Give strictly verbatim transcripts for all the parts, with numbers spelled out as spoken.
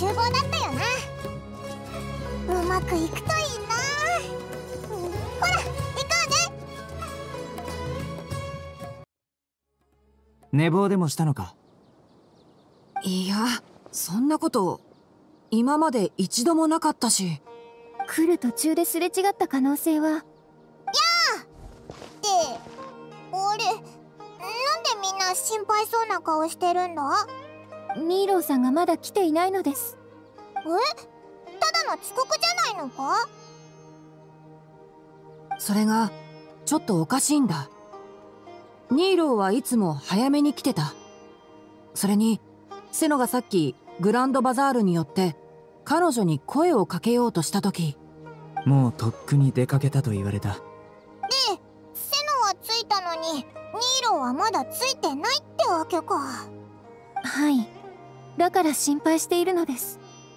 集合だったよな。うまくいくといいな。うん、ほら行こうぜ。 寝坊でもしたのか？ いや、そんなこと今まで一度もなかったし。 来る途中ですれ違った可能性は。やあってあれ、なんでみんな心配そうな顔してるんだ？ ニーローさんがまだ来ていないのです。 え？ただの遅刻じゃないのか？ それがちょっとおかしいんだ。ニーローはいつも早めに来てた。それにセノがさっきグランドバザールによって彼女に声をかけようとした時、 もうとっくに出かけたと言われた。 で、セノは着いたのにニーローはまだ着いてないってわけか。 はい、だから心配しているのです。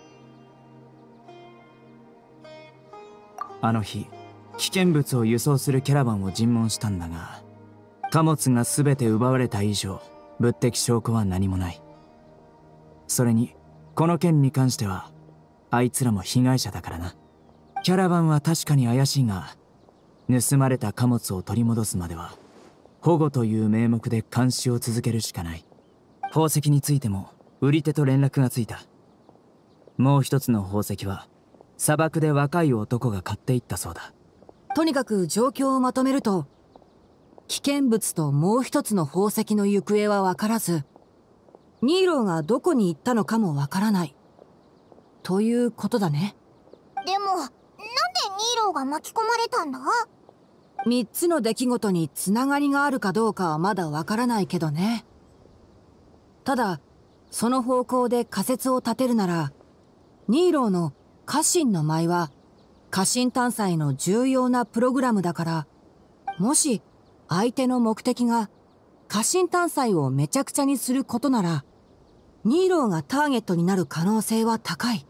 あの日危険物を輸送するキャラバンを尋問したんだが、貨物が全て奪われた以上物的証拠は何もない。それにこの件に関してはあいつらも被害者だからな。キャラバンは確かに怪しいが、盗まれた貨物を取り戻すまでは保護という名目で監視を続けるしかない。宝石についても売り手と連絡がついた。もう一つの宝石は砂漠で若い男が買っていったそうだ。 とにかく状況をまとめると、危険物ともう一つの宝石の行方は分からず、ニーローがどこに行ったのかも分からないということだね。 でもなんでニーローが巻き込まれたんだ？ 三つの出来事につながりがあるかどうかはまだ分からないけどね。ただその方向で仮説を立てるなら、ニーローの家臣の舞は家臣探査の重要なプログラムだから、もし相手の目的が家臣探査をめちゃくちゃにすることなら、ニーローがターゲットになる可能性は高い。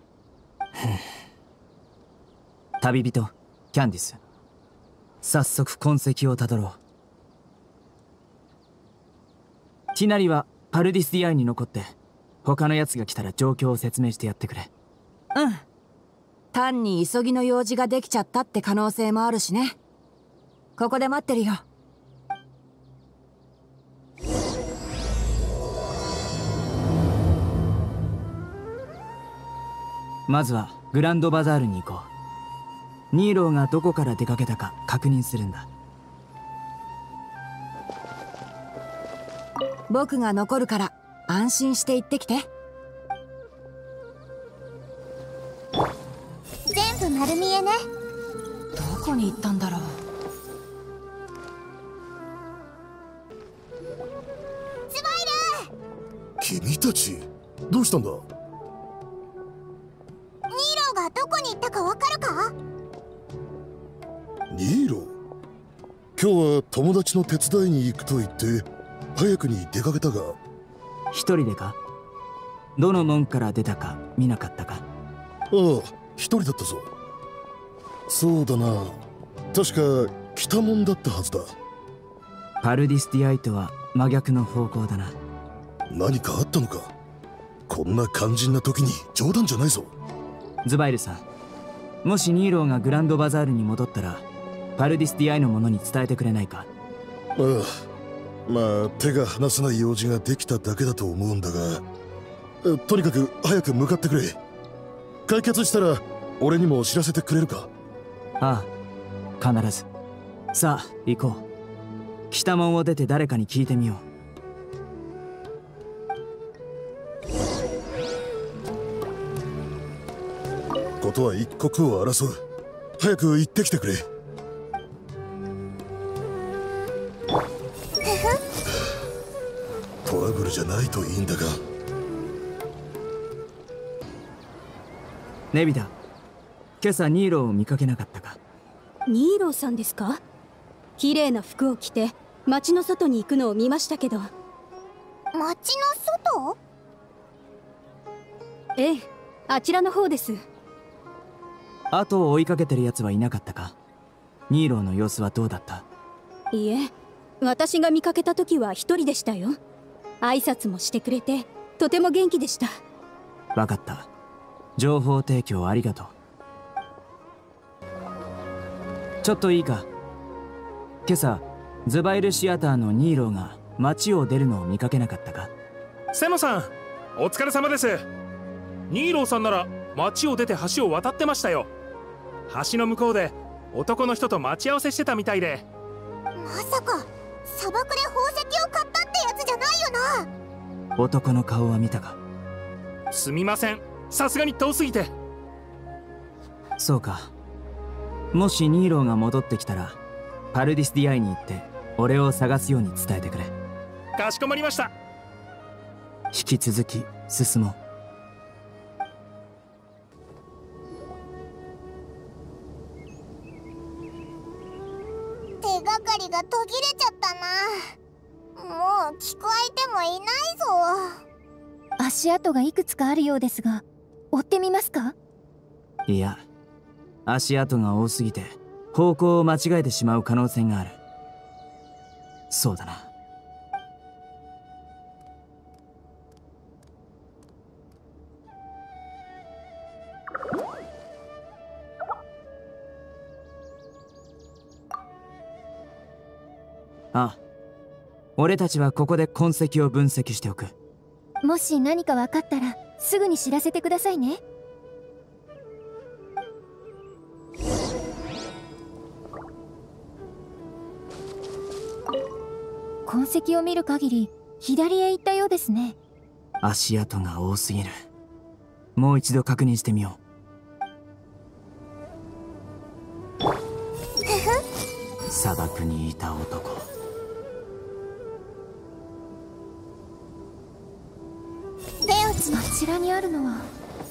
旅人キャンディス、早速痕跡をたどろう。ティナリはパルディスディアイに残って、他のやつが来たら状況を説明してやってくれ。 うん。単に急ぎの用事ができちゃったって可能性もあるしね。ここで待ってるよ。 まずはグランドバザールに行こう。ニーローがどこから出かけたか確認するんだ。 僕が残るから安心して行ってきて。 全部丸見えね。 どこに行ったんだろう。 スマイル！ 君たちどうしたんだ？ ニーローがどこに行ったかわかるか？ ニーロー、今日は友達の手伝いに行くと言って早くに出かけたが。 一人でか？どの門から出たか見なかったか？ ああ、一人だったぞ。そうだな、確か北門だったはずだ。 パルディスティアイとは真逆の方向だな。 何かあったのか？こんな肝心な時に冗談じゃないぞ。 ズバイルさん、もしニーローがグランドバザールに戻ったらパルディスティアイの者に伝えてくれないか？ ああ、まあ手が離せない用事ができただけだと思うんだが、とにかく早く向かってくれ。解決したら俺にも知らせてくれるか？ ああ、必ず。さあ行こう。北門を出て誰かに聞いてみよう。ことは一刻を争う。早く行ってきてくれ。トラブルじゃないといいんだが。 ネビダ、今朝ニーローを見かけなかったか？ ニーローさんですか？綺麗な服を着て町の外に行くのを見ましたけど。 町の外？ ええ、あちらの方です。 後を追いかけてる奴はいなかったか？ニーローの様子はどうだった？ いえ、私が見かけた時は一人でしたよ。挨拶もしてくれてとても元気でした。 分かった。 情報提供ありがとう。ちょっといいか。今朝ズバイルシアターのニーローが街を出るのを見かけなかったか？ セノさん、お疲れ様です。ニーローさんなら街を出て橋を渡ってましたよ。橋の向こうで男の人と待ち合わせしてたみたいで。 まさか砂漠で宝石を買ったってやつじゃないよな。 男の顔は見たか？ すみません、さすがに遠すぎて。 そうか。もしニーローが戻ってきたらパルディスディアイに行って俺を探すように伝えてくれ。 かしこまりました。 引き続き進もう。 手がかりが途切れちゃったな。もう聞く相手もいないぞ。 足跡がいくつかあるようですが、追ってみますか？ いや、足跡が多すぎて方向を間違えてしまう可能性がある。そうだな。あ、俺たちはここで痕跡を分析しておく。 もし何か分かったらすぐに知らせてくださいね。痕跡を見る限り左へ行ったようですね。 足跡が多すぎる。もう一度確認してみよう。砂漠にいた男。 あちらにあるのは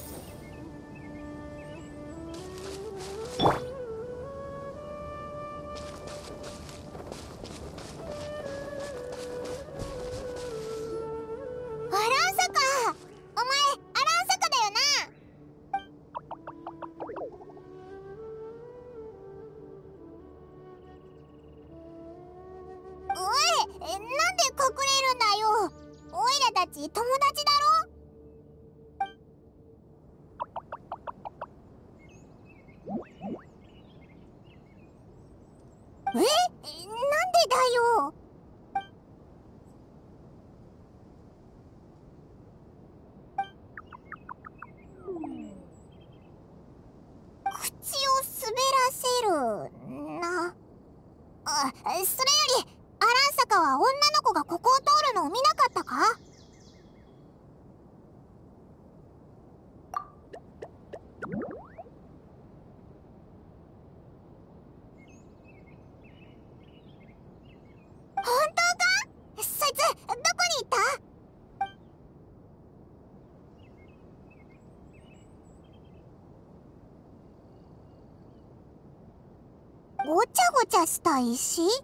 ごちゃごちゃした石？なる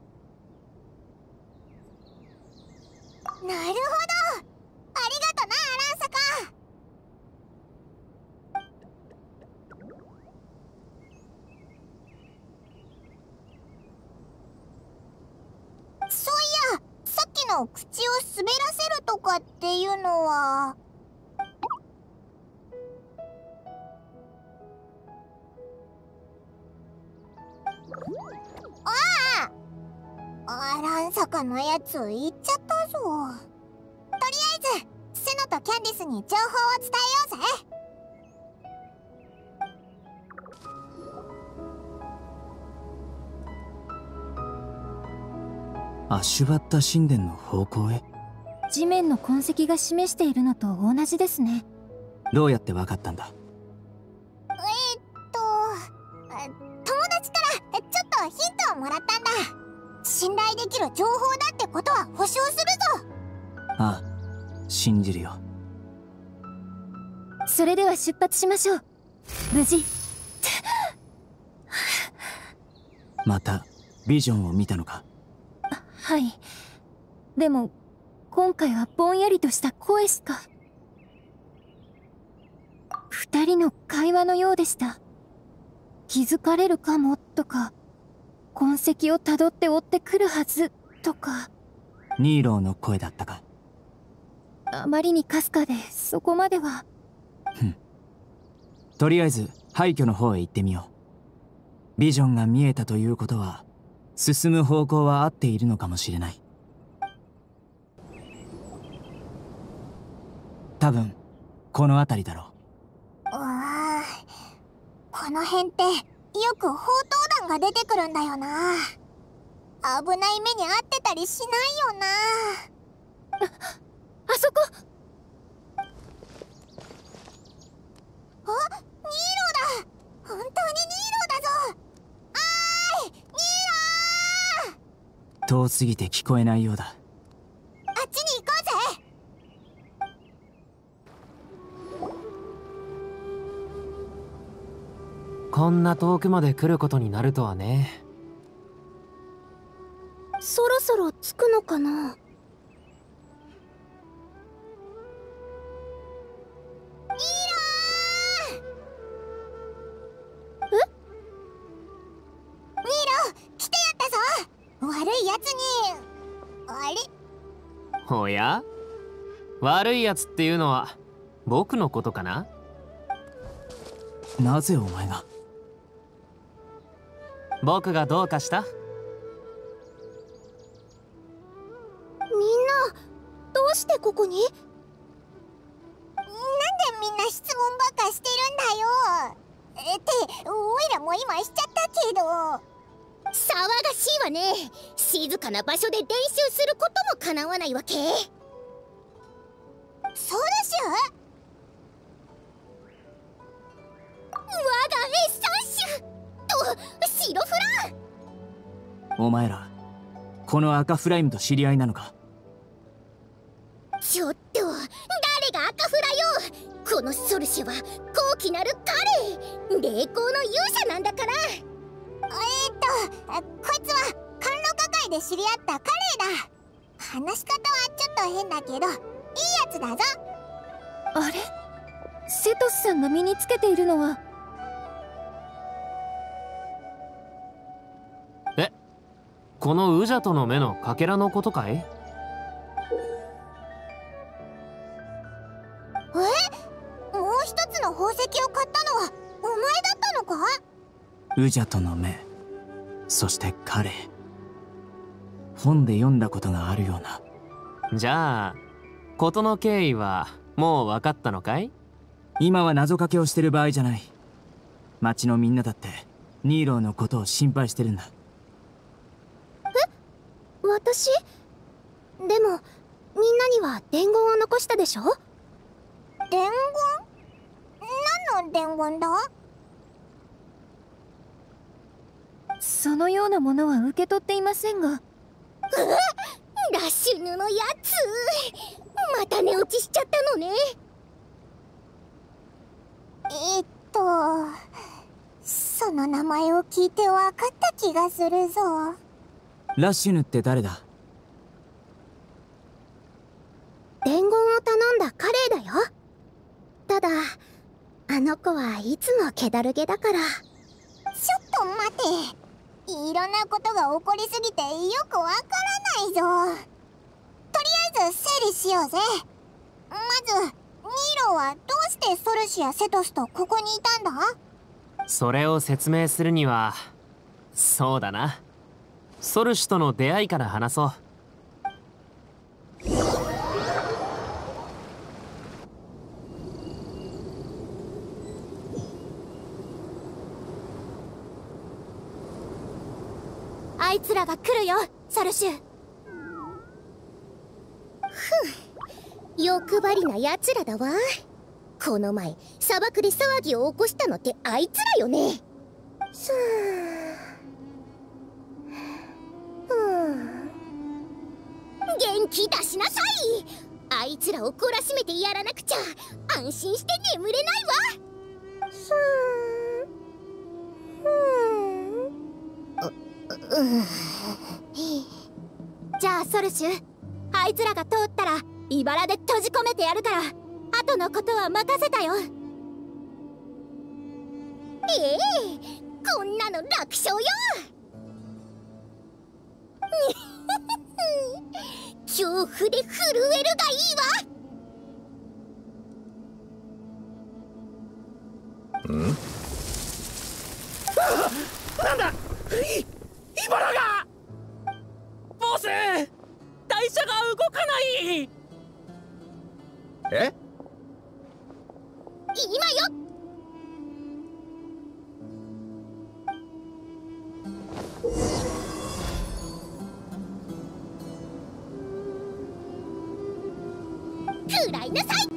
ほど。ありがとな、アランサカ。そういや、さっきの口を滑らせるとかっていうのは。ああ、アランサカのやつ言っちゃったぞ。とりあえずセノとキャンディスに情報を伝えようぜ。 アシュバッタ神殿の方向へ。 地面の痕跡が示しているのと同じですね。 どうやって分かったんだ？ えー、っと友達からちょっとヒントをもらったんだ。信頼できる情報だってことは保証するぞ。 ああ、信じるよ。 それでは出発しましょう。無事。 またビジョンを見たのか？ はい。でも今回はぼんやりとした声しか。二人の会話のようでした。気づかれるかもとか、痕跡をたどって追ってくるはずとか。 ニーローの声だったか？ あまりにかすかでそこまでは。 ふん、 とりあえず廃墟の方へ行ってみよう。ビジョンが見えたということは進む方向は合っているのかもしれない。多分この辺りだろう。うわー、この辺ってよく砲塔弾が出てくるんだよな。危ない目に遭ってたりしないよな。 あ、あそこ。 あ、ニーロだ。本当にニーロだぞ。あーい、ニーロー。 遠すぎて聞こえないようだ。 あっちに行こうぜ。 こんな遠くまで来ることになるとはね。 そろそろ着くのかな。 悪いやつに。あれ？ おや？悪いやつっていうのは僕のことかな？ なぜお前が？ 僕がどうかした？ みんなどうしてここに？なんでみんな質問ばっかしてるんだよ。えっておいらも今しちゃったけど。 騒がしいわね。静かな場所で練習することもかなわないわけ。 そうでしょ。 我がエッサンシュとシロフラン。 お前らこの赤フライムと知り合いなのか？ ちょっと誰が赤フラよ。このソルシュは高貴なる彼、霊光の勇者なんだから。 えーっとこいつは甘露花会で知り合ったカレーだ。話し方はちょっと変だけどいいやつだぞ。 あれ、セトスさんが身につけているのは。 え、このウジャトの目のかけらのことかい？ え、もう一つの宝石を買ったのはお前だったのか？ ウジャトの目、そして彼。本で読んだことがあるような。 じゃあ事の経緯はもう分かったのかい？ 今は謎かけをしてる場合じゃない。町のみんなだってニーローのことを心配してるんだ。 え、私？でもみんなには伝言を残したでしょ？ 伝言？何の伝言だ？ そのようなものは受け取っていませんが。 うラッシュヌのやつ、また寝落ちしちゃったのね。 えっとその名前を聞いて分かった気がするぞ。 ラッシュヌって誰だ？ 伝言を頼んだカレーだよ。ただあの子はいつも気だるげだから。 ちょっと待て。いろんなことが起こりすぎてよくわからないぞ。とりあえず整理しようぜ。まずニーロはどうしてソルシュやセトスとここにいたんだ？ それを説明するには、そうだな、ソルシュとの出会いから話そう。 あいつらが来るよ、ソルシュ。ふん、欲張りなやつらだわ。この前砂漠で騒ぎを起こしたのってあいつらよね。さあ、うん、元気出しなさい。あいつらを懲らしめてやらなくちゃ安心して眠れないわ。さあ、うん、うん、じゃあソルシュ、あいつらが通ったら茨で閉じ込めてやるから、後のことは任せたよ。ええ、こんなの楽勝よ。恐怖で震えるがいいわ。 ん？ あ、なんだ、いイバラが。ボス、台車が動かない。 え？ 今よ。くらいなさい。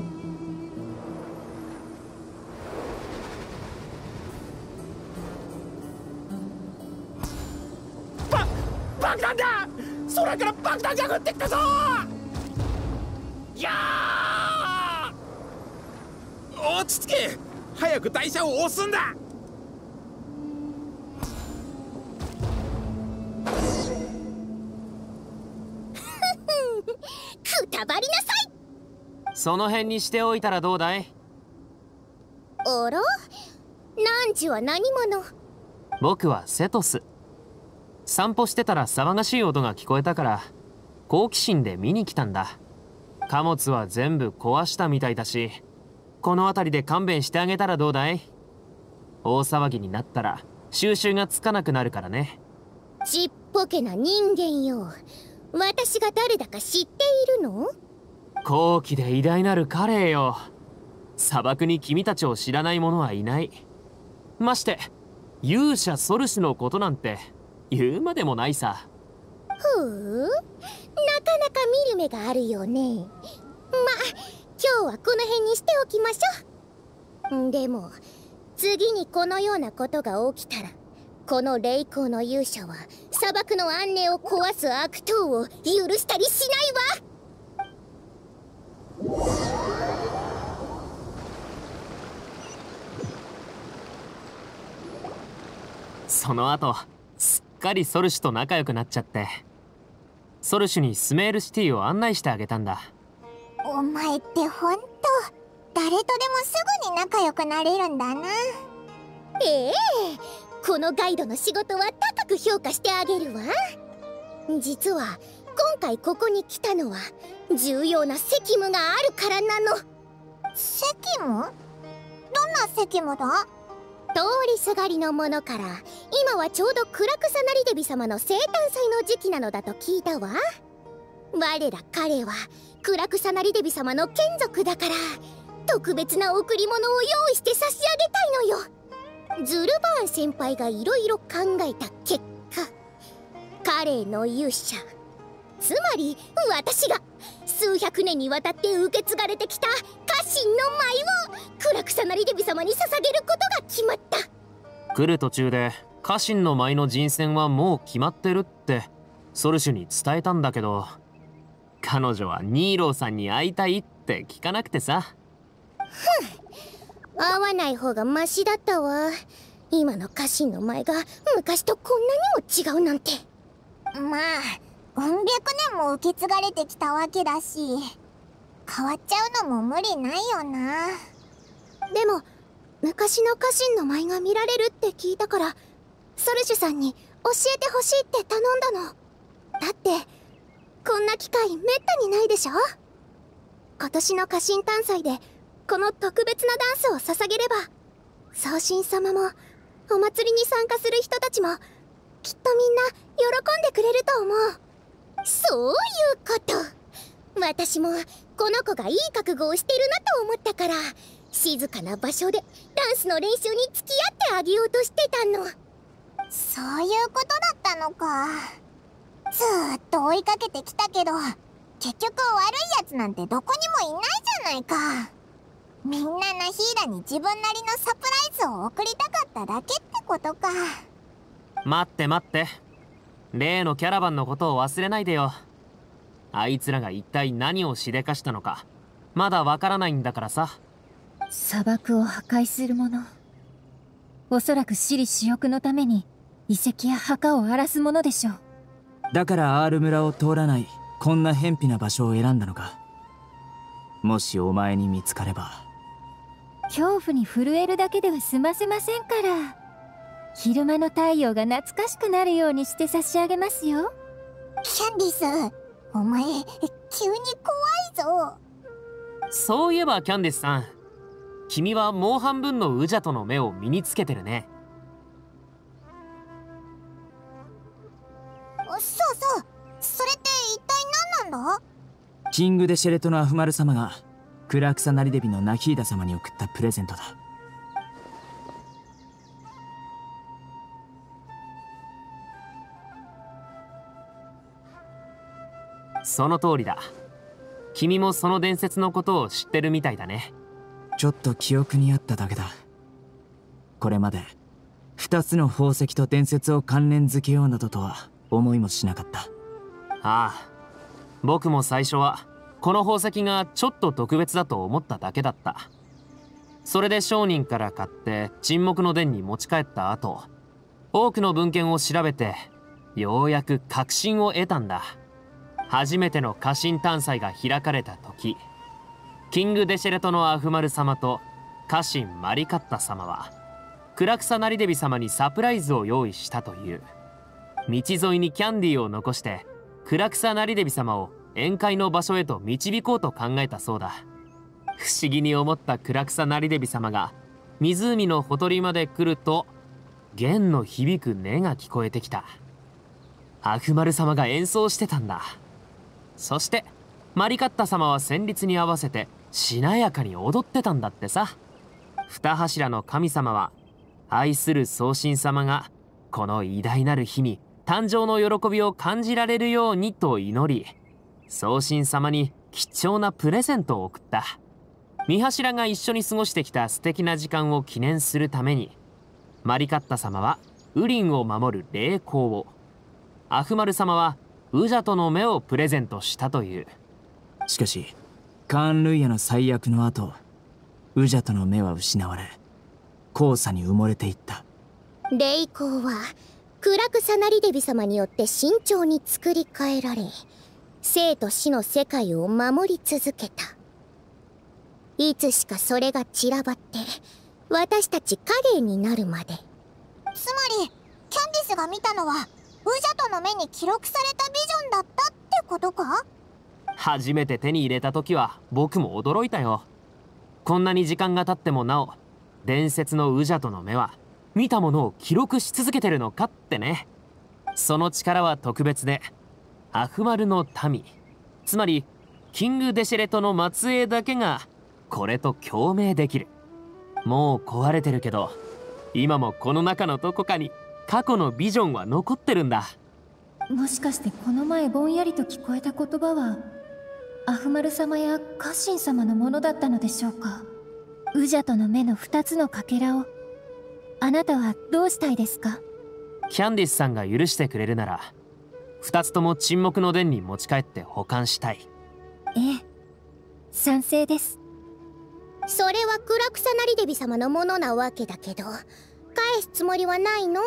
ば爆弾だ。空から爆弾が降ってきたぞ。いやー、 落ち着け。早く台車を押すんだ。 くたばりなさい。 その辺にしておいたらどうだい？ あら、何時は何者？ 僕はセトス。散歩してたら騒がしい音が聞こえたから好奇心で見に来たんだ。貨物は全部壊したみたいだし、この辺りで勘弁してあげたらどうだい？大騒ぎになったら収拾がつかなくなるからね。 ちっぽけな人間よ。私が誰だか知っているの？ 高貴で偉大なるカレーよ。砂漠に君たちを知らない者はいない。まして勇者ソルシュのことなんて言うまでもないさ。 ふう、なかなか見る目があるよね。ま、今日はこの辺にしておきましょう。でも次にこのようなことが起きたら、この霊光の勇者は砂漠の安寧を壊す悪党を許したりしないわ。 その後すっかりソルシュと仲良くなっちゃって、ソルシュにスメールシティを案内してあげたんだ。 お前ってほんと誰とでもすぐに仲良くなれるんだな。 ええ、このガイドの仕事は高く評価してあげるわ。実は今回ここに来たのは重要な責務があるからなの。 責務？どんな責務だ？ 通りすがりのものから、今はちょうどクラクサナリデビ様の生誕祭の時期なのだと聞いたわ。我ら彼はクラクサナリデビ様の眷属だから、特別な贈り物を用意して差し上げたいのよ。ズルバーン先輩がいろいろ考えた結果、彼の勇者、つまり私が数百年にわたって受け継がれてきた家臣の舞をクラクサナリデビ様に捧げることが決まった。 来る途中で家臣の舞の人選はもう決まってるってソルシュに伝えたんだけど、彼女はニーローさんに会いたいって聞かなくてさ。 ふん、会わない方がマシだったわ。今の家臣の舞が昔とこんなにも違うなんて。 まあうん百年も受け継がれてきたわけだし、変わっちゃうのも無理ないよな。 でも昔の家臣の舞が見られるって聞いたから、ソルシュさんに教えてほしいって頼んだの。だってこんな機会めったにないでしょ。今年の家臣誕祭でこの特別なダンスを捧げれば、宗神様もお祭りに参加する人たちもきっとみんな喜んでくれると思う。 そういうこと。私もこの子がいい覚悟をしてるなと思ったから、静かな場所でダンスの練習に付き合ってあげようとしてたの。 そういうことだったのか。ずーっと追いかけてきたけど、結局悪いやつなんてどこにもいないじゃないか。みんなナヒーラに自分なりのサプライズを送りたかっただけってことか。 待って待って、例のキャラバンのことを忘れないでよ。あいつらが一体何をしでかしたのかまだわからないんだからさ。 砂漠を破壊するもの、おそらく私利私欲のために遺跡や墓を荒らすものでしょう。 だからアール村を通らないこんな偏僻な場所を選んだのか。もしお前に見つかれば恐怖に震えるだけでは済ませませんから、昼間の太陽が懐かしくなるようにして差し上げますよ。 キャンディス、お前急に怖いぞ。 そういえばキャンディスさん、 君はもう半分のウジャトの目を身につけてるね。 そうそう、それって一体何なんだ？ キングデシェレトのアフマル様がクラクサナリデビのナヒーダ様に送ったプレゼントだ。 その通りだ。君もその伝説のことを知ってるみたいだね。 ちょっと記憶にあっただけだ。これまで二つの宝石と伝説を関連づけようなどとは思いもしなかった。 ああ、僕も最初はこの宝石がちょっと特別だと思っただけだった。それで商人から買って沈黙の殿に持ち帰った後、多くの文献を調べてようやく確信を得たんだ。初めての家臣探査が開かれた時、キングデシェレトのアフマル様と家臣マリカッタ様はクラクサナリデビ様にサプライズを用意したという。道沿いにキャンディーを残してクラクサナリデビ様を宴会の場所へと導こうと考えたそうだ。不思議に思ったクラクサナリデビ様が湖のほとりまで来ると、弦の響く音が聞こえてきた。アフマル様が演奏してたんだ。そしてマリカッタ様は旋律に合わせてしなやかに踊ってたんだってさ。二柱の神様は愛する宗神様がこの偉大なる日に誕生の喜びを感じられるようにと祈り、宗神様に貴重なプレゼントを送った。三柱が一緒に過ごしてきた素敵な時間を記念するために、マリカッタ様はウリンを守る霊光を、アフマル様はウジャトの目をプレゼントしたという。 しかしカーン・ルイヤの最悪の後、ウジャトの目は失われ黄砂に埋もれていった。 霊光はクラクサナリデビ様によって慎重に作り変えられ、生と死の世界を守り続けた。いつしかそれが散らばって私たち影になるまで。 つまりキャンディスが見たのはウジャトの目に記録されたビジョンだったってことか？ 初めて手に入れた時は僕も驚いたよ。こんなに時間が経ってもなお伝説のウジャトの目は見たものを記録し続けてるのかってね。その力は特別で、アフマルの民、つまりキングデシェレトの末裔だけがこれと共鳴できる。もう壊れてるけど今もこの中のどこかに過去のビジョンは残ってるんだ。 もしかしてこの前ぼんやりと聞こえた言葉はアフマル様や家臣様のものだったのでしょうか？ウジャトの目の二つのかけらをあなたはどうしたいですか？ キャンディスさんが許してくれるなら二つとも沈黙の殿に持ち帰って保管したい。 ええ、賛成です。 それはクラクサナリデビ様のものなわけだけど、返すつもりはないの？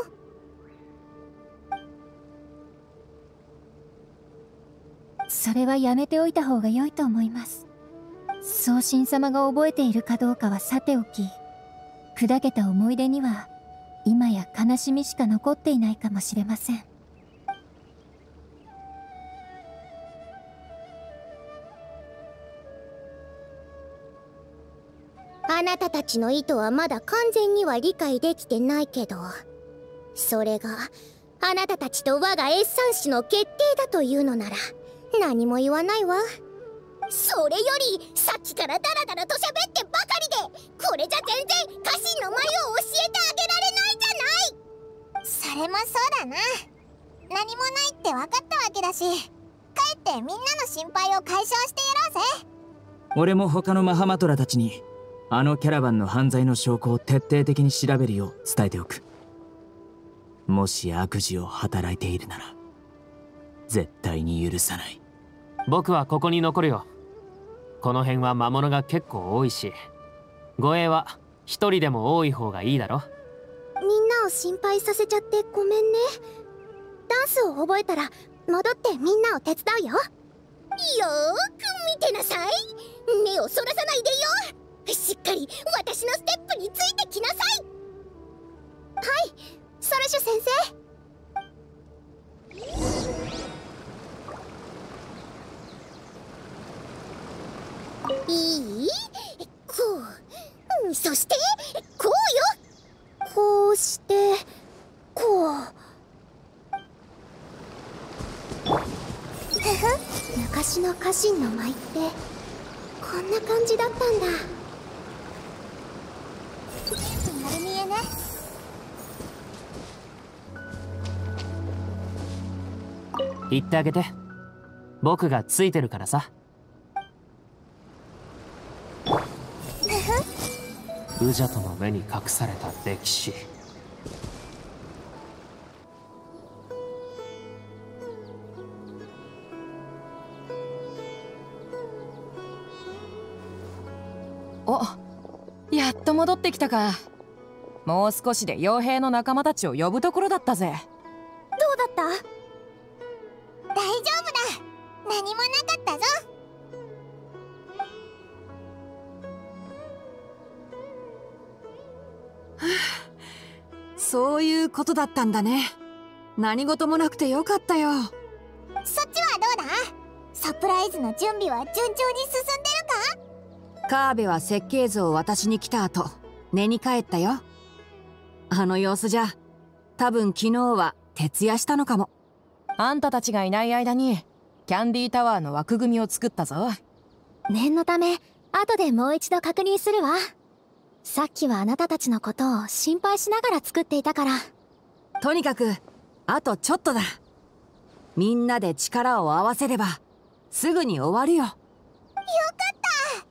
それはやめておいた方が良いと思います。宗神様が覚えているかどうかはさておき、砕けた思い出には今や悲しみしか残っていないかもしれません。 あなたたちの意図はまだ完全には理解できてないけど、それがあなたたちと我がエッサン氏の決定だというのなら何も言わないわ。それよりさっきからダラダラと喋ってばかりで、これじゃ全然家臣の眉を教えてあげられないじゃない。 それもそうだな。何もないって分かったわけだし、帰ってみんなの心配を解消してやろうぜ。 俺も他のマハマトラたちにあのキャラバンの犯罪の証拠を徹底的に調べるよう伝えておく。もし悪事を働いているなら絶対に許さない。 僕はここに残るよ。この辺は魔物が結構多いし、護衛は一人でも多い方がいいだろ。 みんなを心配させちゃってごめんね。ダンスを覚えたら戻ってみんなを手伝うよ。よーく見てなさい。目をそらさないでよ。しっかり私のステップについてきなさい。はい、ソルシュ先いい？こう、 そしてこうよ。こうしてこう。ふふ、昔の家臣の舞ってこんな感じだったんだ。 丸見えね。 言ってあげて。僕がついてるからさ。ウジャトの目に隠された歴史。 お、やっと戻ってきたか。もう少しで傭兵の仲間たちを呼ぶところだったぜ。 どうだった？ 大丈夫だ。何もなかったぞ。 そういうことだったんだね。何事もなくてよかったよ。 そっちはどうだ？サプライズの準備は順調に進んでるか？ カーベは設計図を渡しに来た後、寝に帰ったよ。あの様子じゃ、多分昨日は徹夜したのかも。あんたたちがいない間にキャンディータワーの枠組みを作ったぞ。 念のため後でもう一度確認するわ。さっきはあなたたちのことを心配しながら作っていたから。 とにかくあとちょっとだ。みんなで力を合わせればすぐに終わるよ。 よかった。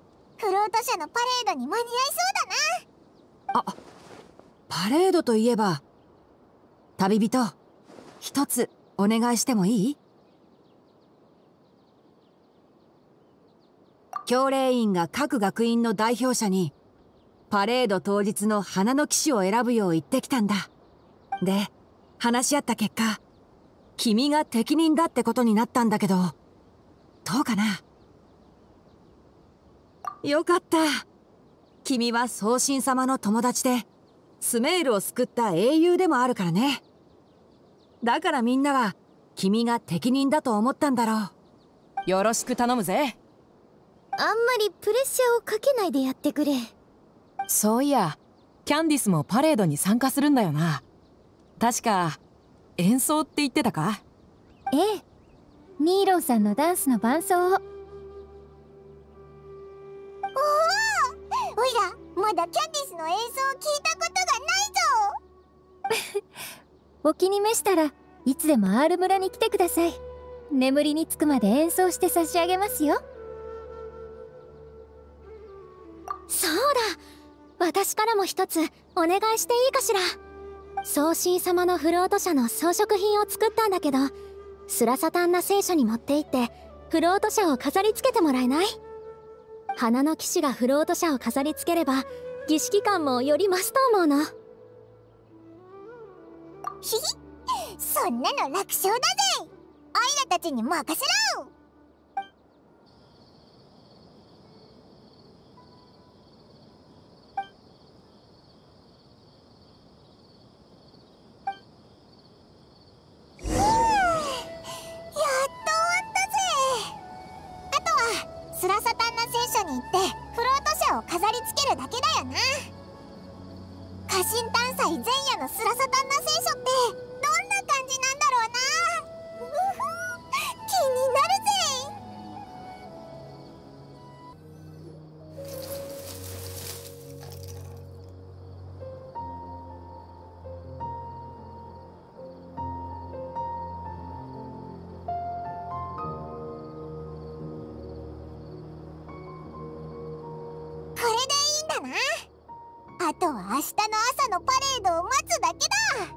フロート車のパレードに間に合いそうだな。 あ、パレードといえば、旅人一つお願いしてもいい？教令員が各学院の代表者にパレード当日の花の騎士を選ぶよう言ってきたんだ。で、話し合った結果、君が適任だってことになったんだけど、どうかな？よかった。君は宗神様の友達で、スメールを救った英雄でもあるからね。だからみんなは君が適任だと思ったんだろう。よろしく頼むぜ。 あんまりプレッシャーをかけないでやってくれ。 そういや、キャンディスもパレードに参加するんだよな。確か演奏って言ってたか？ ええ、ニーローさんのダンスの伴奏を。おお、 おいらまだキャンディスの演奏を聞いたことがないぞ。 お気に召したらいつでも R 村に来てください。眠りにつくまで演奏して差し上げますよ。 そうだ、私からも一つお願いしていいかしら。宗神様のフロート車の装飾品を作ったんだけど、スラサタンナ聖書に持って行ってフロート車を飾り付けてもらえない？花の騎士がフロート車を飾り付ければ儀式感もより増すと思うの。 ひひ、そんなの楽勝だぜ。オイラたちに任せろ。スラサタンナ聖書に行ってフロート車を飾り付けるだけだよな。家臣探査前夜のスラサタンナ聖書ってどんな感じなんだろうな。うふ、気になるぜ。これでいいんだな。あとは明日の朝のパレードを待つだけだ。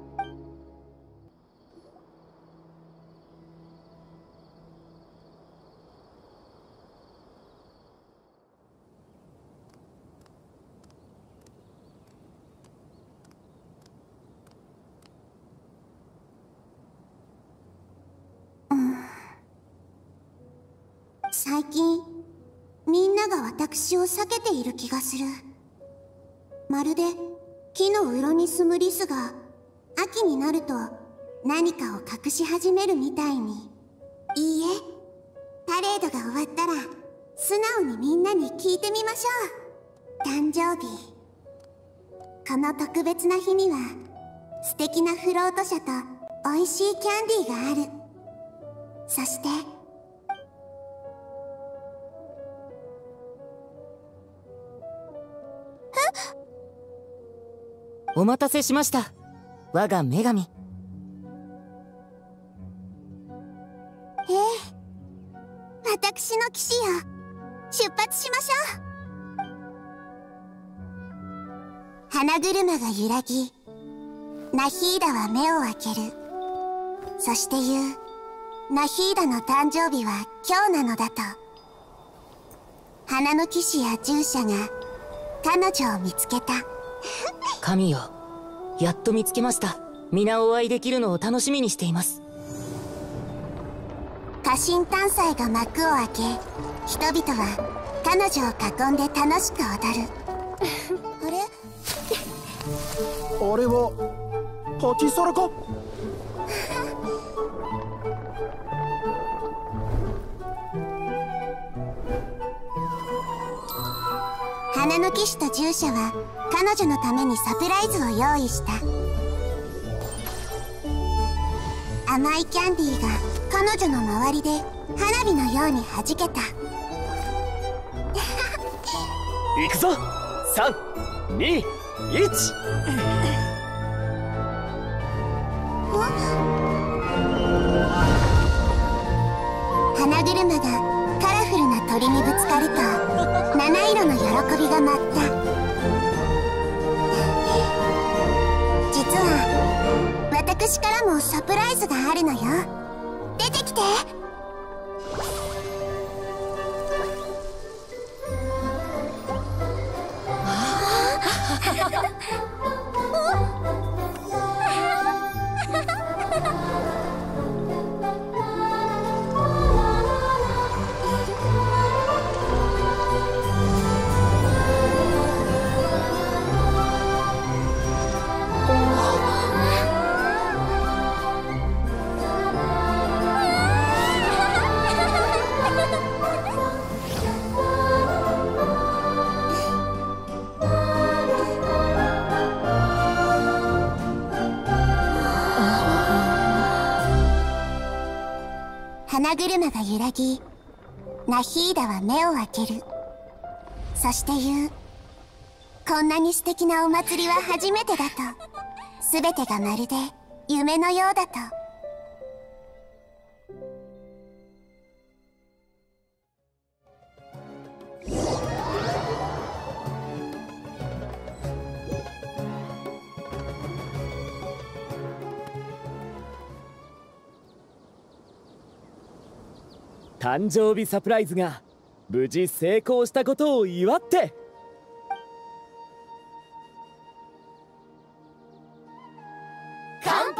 最近みんなが私を避けている気がする。まるで木のうろに住むリスが秋になると何かを隠し始めるみたいに。いいえ、パレードが終わったら素直にみんなに聞いてみましょう。 誕生日。この特別な日には素敵なフロート車と美味しいキャンディーがある。そしてお待たせしました、我が女神。 ええ、私の騎士よ、出発しましょう。花車が揺らぎ、ナヒーダは目を開ける。そして言う。ナヒーダの誕生日は今日なのだと。花の騎士や従者が彼女を見つけた。 神よ、やっと見つけました。皆お会いできるのを楽しみにしています。 家臣誕祭が幕を開け、人々は彼女を囲んで楽しく踊る。あれあれはパティサラか？ 花の騎士と従者は彼女のためにサプライズを用意した。甘いキャンディーが彼女の周りで花火のように弾けた。 行くぞ。さん、に、いち。 花車がカラフルな鳥にぶつかると七色の喜びが舞った。実は私からもサプライズがあるのよ。出てきて。花車が揺らぎ、ナヒーダは目を開ける。そして言う。こんなに素敵なお祭りは初めてだと。すべてがまるで夢のようだと。 誕生日サプライズが無事成功したことを祝って。 乾杯。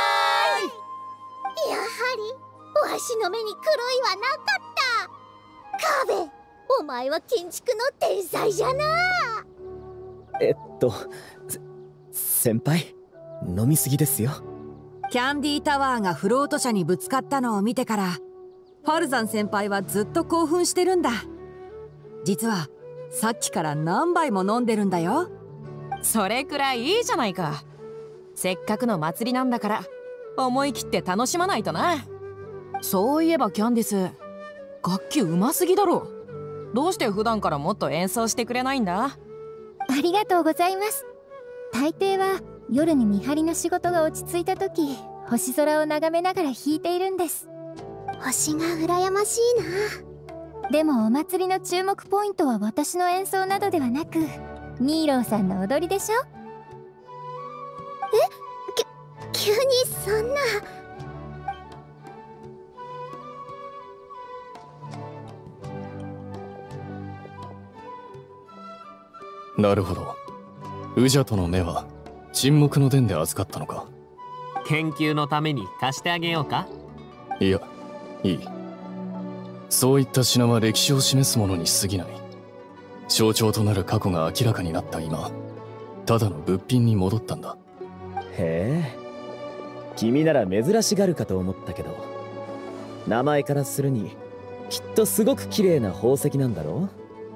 やはりわしの目に狂いはなかった。カベ、お前は建築の天才じゃな。 えっと先輩、飲みすぎですよ。 キャンディータワーがフロート車にぶつかったのを見てからファルザン先輩はずっと興奮してるんだ。実はさっきから何杯も飲んでるんだよ。 それくらいいいじゃないか。せっかくの祭りなんだから思い切って楽しまないとな。そういえばキャンディス、楽器うますぎだろ。どうして普段からもっと演奏してくれないんだ？ ありがとうございます。大抵は夜に見張りの仕事が落ち着いた時、星空を眺めながら弾いているんです。 星が羨ましいな。 でもお祭りの注目ポイントは私の演奏などではなく、ニーローさんの踊りでしょ。 え？き、急にそんな。 なるほど。ウジャとの目は沈黙の伝で預かったのか。 研究のために貸してあげようか？ いや、いい。そういった品は歴史を示すものに過ぎない。象徴となる過去が明らかになった今、ただの物品に戻ったんだ。 へえ、君なら珍しがるかと思ったけど、名前からするにきっとすごく綺麗な宝石なんだろう。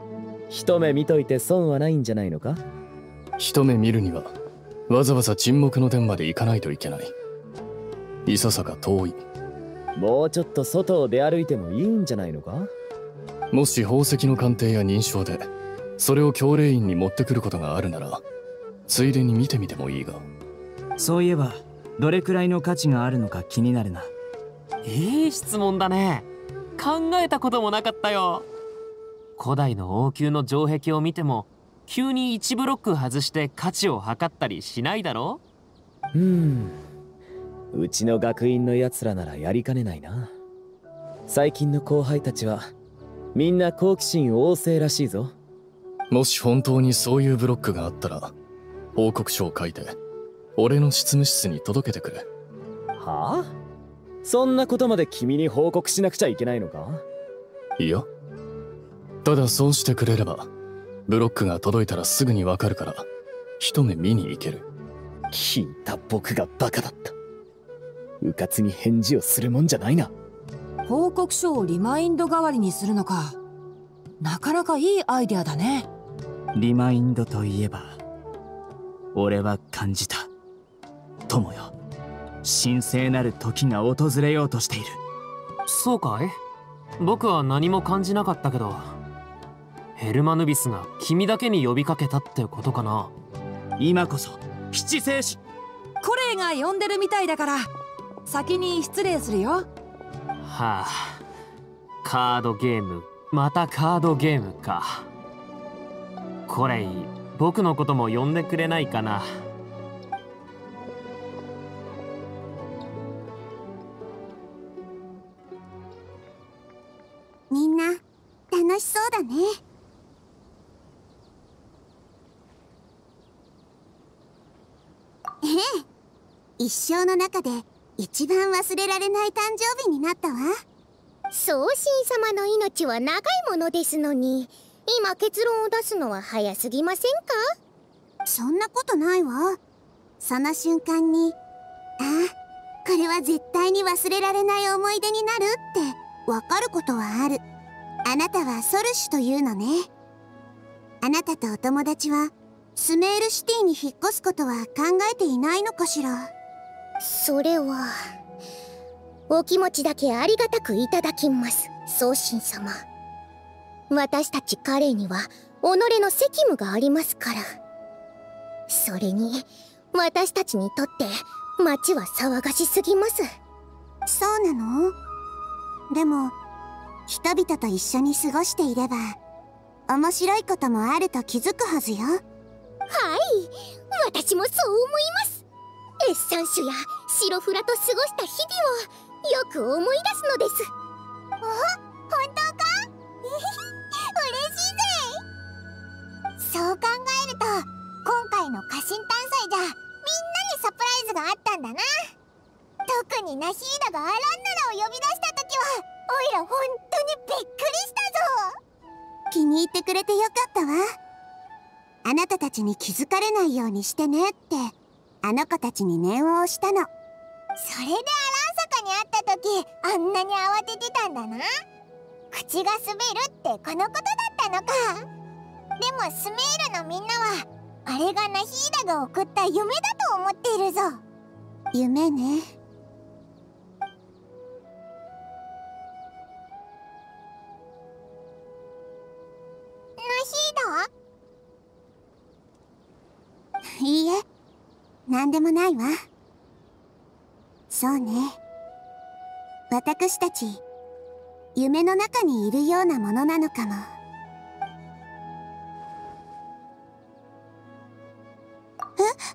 一目見といて損はないんじゃないのか。 一目見るにはわざわざ沈黙の殿まで行かないといけない。いささか遠い。 もうちょっと外を出歩いてもいいんじゃないのか。 もし宝石の鑑定や認証でそれを教令院に持ってくることがあるなら、ついでに見てみてもいいが。 そういえばどれくらいの価値があるのか気になるな。 いい質問だね。考えたこともなかったよ。古代の王宮の城壁を見ても急にいちブロック外して価値を測ったりしないだろう。うーん、うちの学院のやつらならやりかねないな。最近の後輩たちはみんな好奇心旺盛らしいぞ。 もし本当にそういうブロックがあったら報告書を書いて俺の執務室に届けてくれ。 はあ？そんなことまで君に報告しなくちゃいけないのか？ いや、ただそうしてくれればブロックが届いたらすぐにわかるから一目見に行ける。 聞いた僕がバカだった。うかつに返事をするもんじゃないな。 報告書をリマインド代わりにするのか。なかなかいいアイデアだね。 リマインドといえば俺は感じた。友よ、神聖なる時が訪れようとしている。 そうかい？僕は何も感じなかったけど、ヘルマヌビスが君だけに呼びかけたってことかな。 今こそ七聖子。 コレイが呼んでるみたいだから先に失礼するよ。 はあ、カードゲーム、またカードゲームか。コレイ、僕のことも呼んでくれないかな。 みんな楽しそうだね。ええ、一生の中で一番忘れられない誕生日になったわ。 宗神様の命は長いものですのに、今結論を出すのは早すぎませんか？ そんなことないわ。その瞬間に、ああ、これは絶対に忘れられない思い出になるってわかることはある。あなたはソルシュというのね。あなたとお友達はスメールシティに引っ越すことは考えていないのかしら。 それはお気持ちだけありがたくいただきます、宗神様。私たち彼には己の責務がありますから。それに私たちにとって町は騒がしすぎます。 そうなの？でも人々と一緒に過ごしていれば面白いこともあると気づくはずよ。はい、 私もそう思います。エッサンシュやシロフラと過ごした日々をよく思い出すのです。 あ、本当か？嬉しいぜ。そう考えると今回の家臣探査じゃみんなにサプライズがあったんだな。特にナヒーダがアランナラを呼び出した時はおいら本当にびっくりしたぞ。気に入ってくれてよかったわ。あなたたちに気づかれないようにしてねってあの子たちに念を押したの。それでアラン坂に会った時あんなに慌ててたんだな。口が滑るってこのことだったのか。でもスメールのみんなはあれがナヒーダが送った夢だと思っているぞ。夢ね。ナヒーダ？いいえ、なんでもないわ。そうね、私たち夢の中にいるようなものなのかも。え？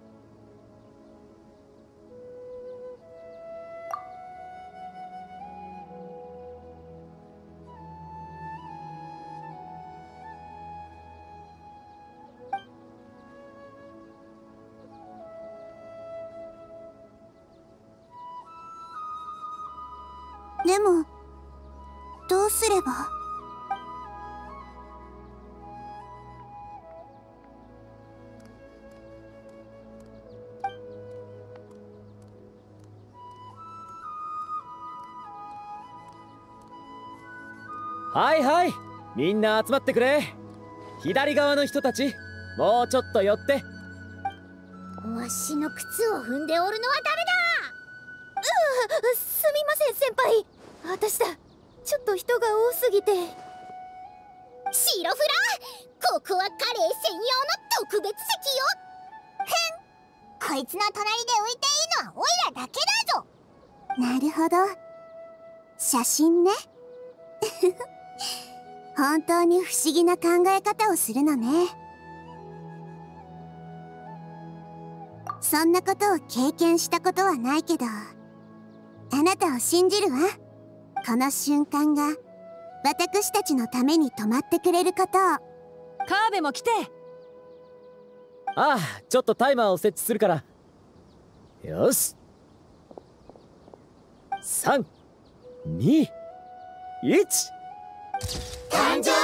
でもどうすれば。 はいはい、みんな集まってくれ。 左側の人たち、もうちょっと寄って。 わしの靴を踏んでおるのは誰だ。うう、すみません先輩、私だ。ちょっと人が多すぎて。シロフラ、ここはカレー専用の特別席よ。 ふん、こいつの隣で浮いていいのはオイラだけだぞ。なるほど、写真ね。本当に不思議な考え方をするのね。そんなことを経験したことはないけど、あなたを信じるわ。この瞬間が私たちのために止まってくれることを。 カーベも来て。 ああ、ちょっとタイマーを設置するから。よし、さんにいち。 誕生